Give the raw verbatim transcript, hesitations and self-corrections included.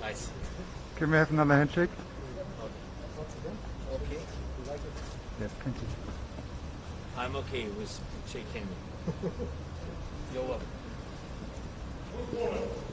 Nice. Can we have another handshake? Okay. Yes, thank you. I'm okay with shaking. You're welcome.